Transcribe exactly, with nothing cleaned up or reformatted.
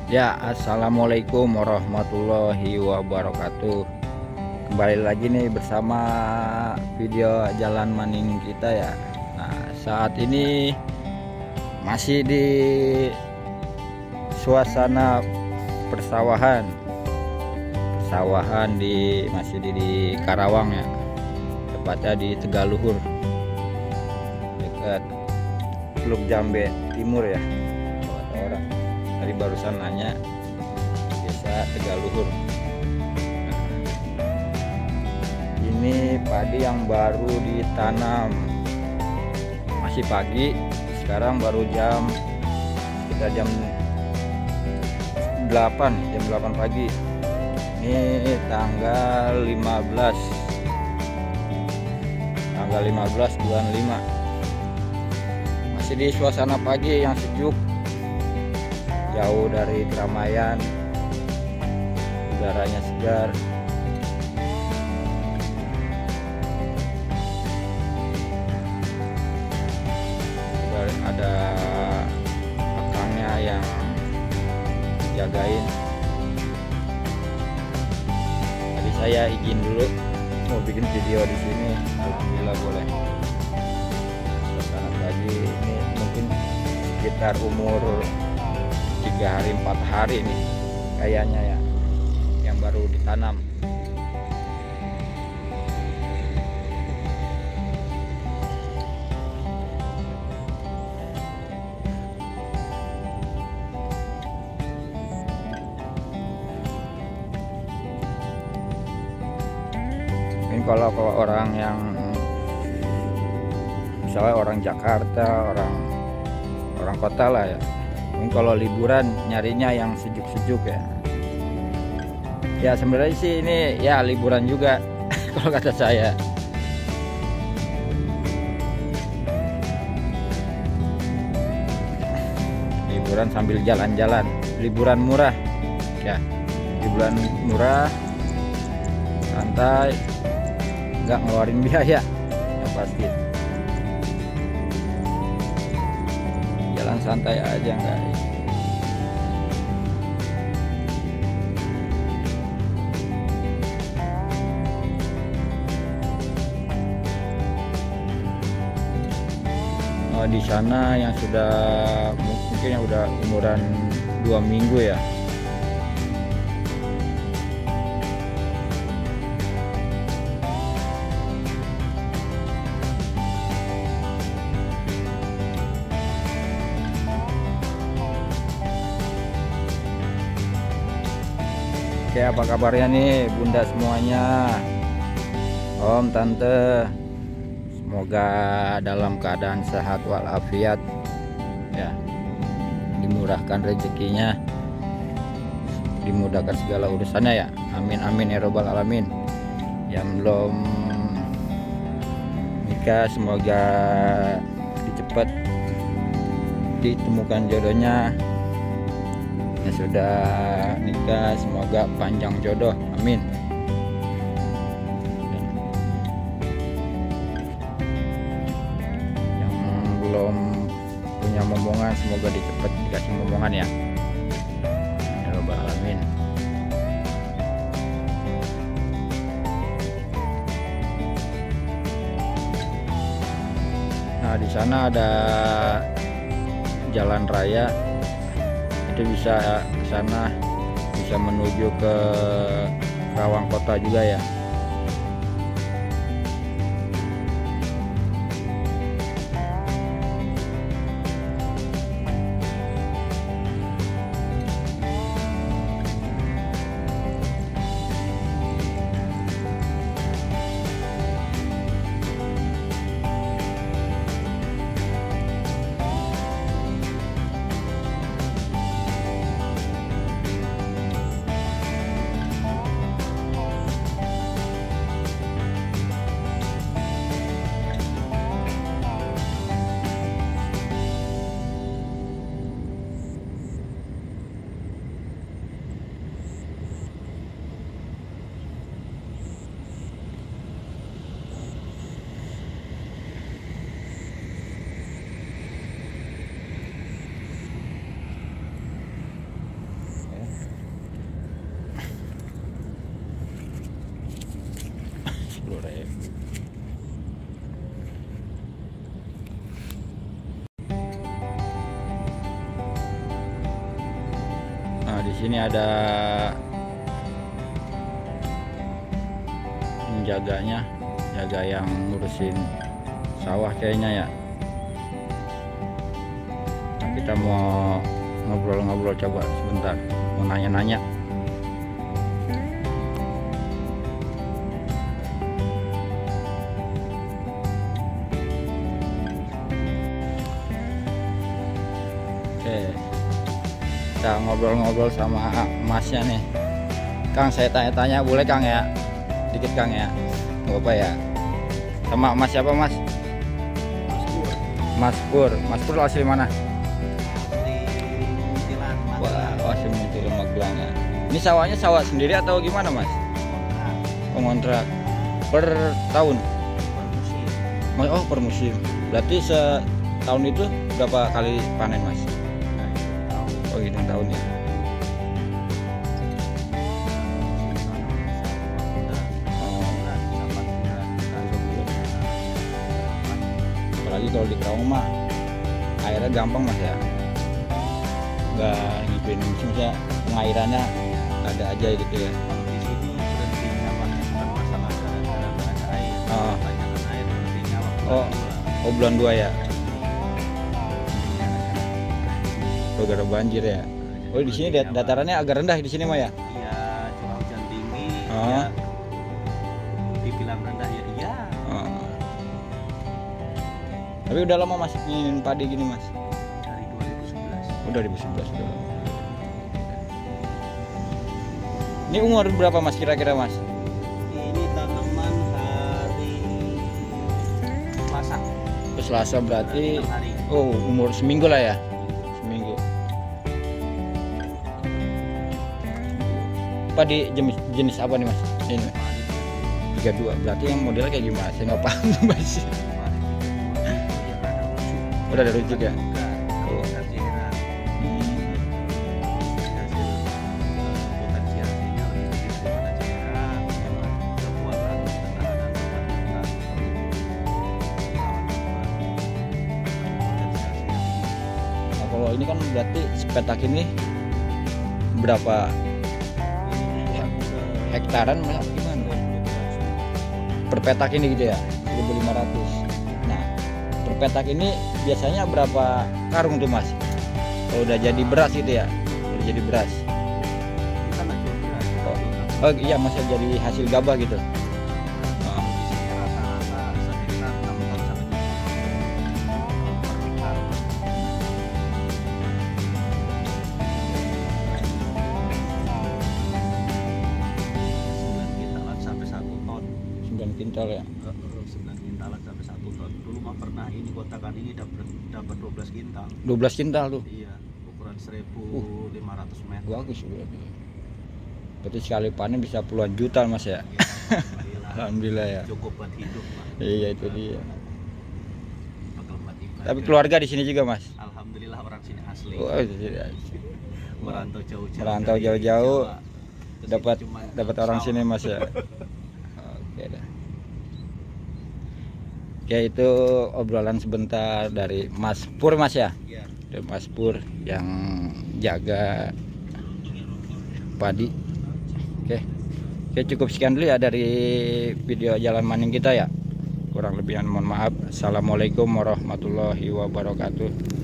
Ya, assalamualaikum warahmatullahi wabarakatuh. Kembali lagi nih bersama video jalan maning kita ya. Nah, saat ini masih di suasana persawahan, persawahan di masih di, di Karawang ya, tepatnya di Tegaluhur, dekat Teluk Jambe Timur ya. Kata orang tadi barusan nanya desa Tegaluhur. Nah, ini padi yang baru ditanam, masih pagi, sekarang baru jam kita jam delapan jam delapan pagi. Ini tanggal lima belas tanggal lima belas bulan lima, masih di suasana pagi yang sejuk, jauh dari keramaian, udaranya segar. Dan ada akangnya yang jagain. Tadi saya izin dulu mau bikin video di sini, alhamdulillah boleh. Suasana pagi ini mungkin sekitar umur tiga hari empat hari nih kayaknya ya, yang baru ditanam. Ini kalau kalau orang yang misalnya orang Jakarta, orang orang kota lah ya, mungkin kalau liburan nyarinya yang sejuk-sejuk ya. Ya sebenarnya sih ini ya liburan juga kalau kata saya. Liburan sambil jalan-jalan, liburan murah ya, liburan murah, santai, nggak ngeluarin biaya yang pasti. Jalan santai aja nggak. Oh, di sana yang sudah mungkin yang udah umuran dua minggu ya. Oke, apa kabarnya nih bunda semuanya, om, tante? Semoga dalam keadaan sehat walafiat ya, dimurahkan rezekinya, dimudahkan segala urusannya ya, amin amin ya robbal alamin. Yang belum nikah semoga dicepat ditemukan jodohnya. Yang sudah nikah semoga panjang jodoh, amin. Yang belum punya momongan semoga dicepat dikasih momongan ya, ya robbal alamin. Nah, di sana ada jalan raya, itu bisa ke sana, bisa menuju ke Karawang kota juga ya. di sini ada penjaganya, jaga yang ngurusin sawah kayaknya ya. Nah, kita mau ngobrol-ngobrol, coba sebentar, mau nanya-nanya. Oke, kita ngobrol-ngobrol sama masnya nih. Kang, saya tanya-tanya boleh Kang ya? Dikit Kang ya, nggak apa ya? Sama Mas siapa Mas? Mas Pur. Mas Pur. Mas Pur asli mana? Di Muntilan, Magelang. Wah, asli Muntilan Magelang ya. Ini sawahnya sawah sendiri atau gimana Mas? Pengontrak per tahun? Per musim. Oh, per musim. Berarti setahun itu berapa kali panen Mas? Nah, itu tahu. Oh, hitung tahun ya. Apalagi kalau di Kerawang mah airnya gampang Mas ya, nggak ngikutin musim ya, pengairannya ada aja gitu ya. Kalau di sini berhentinya waktu bukan masalah gara-gara nggak ada air. Oh. Kebanyakan air berhentinya waktu Oh. dua. Oh, bulan dua ya, Iya, gara-gara banjir ya. Oh, di sini dat- datarannya agak rendah di sini mah ya. Iya, curah hujan tinggi. Oh. Ya, dibilang rendah ya iya. Oh. Tapi udah lama Mas nginin padi gini Mas? Dari dua ribu sebelas. Oh, dua ribu sebelas udah lama. Ini umur berapa Mas kira-kira Mas? Ini tanaman hari Selasa. Terus Selasa berarti enam hari. oh umur seminggu lah ya, seminggu. Padi jenis jenis apa nih Mas? Ini tiga dua. Berarti yang modelnya kayak gimana? Saya nggak paham tuh Mas. Udah ada rujuk ya. Oh. Hmm. Nah, kalau ini kan berarti sepetak ini berapa hektaran Mas? Gimana? Per petak ini gitu ya, seribu lima ratus. Nah, per petak ini biasanya berapa karung tuh Mas? Kalau udah jadi beras gitu ya, udah jadi beras. Oh, oh iya Mas, jadi hasil gabah gitu. Oh. sembilan kintal ya. sembilan kintalan sampai satu ton. Dulu mah pernah ini kotakan ini dapat dapat dua belas kintal. dua belas kintal tuh. Iya, ukuran seribu lima ratus meter. Bagus berarti. Berarti sekali panen bisa puluhan juta Mas ya. Ya, alhamdulillah. Alhamdulillah ya. Cukup buat hidup, Pak. Iya itu dia. Bakal buat ibadah. Tapi keluarga di sini juga Mas. Alhamdulillah orang sini asli. Oh, iya. Merantau jauh-jauh. Merantau dari jauh-jauh, Jawa. Ke sini dapat cuma dapat orang sawah. sini Mas ya. Oke dah. Oke, itu obrolan sebentar dari Mas Pur Mas ya. Iya. Dari Mas Pur yang jaga padi. Oke. Oke, cukup sekian dulu ya dari video jalan maning kita ya. Kurang lebihnya mohon maaf. Assalamualaikum warahmatullahi wabarakatuh.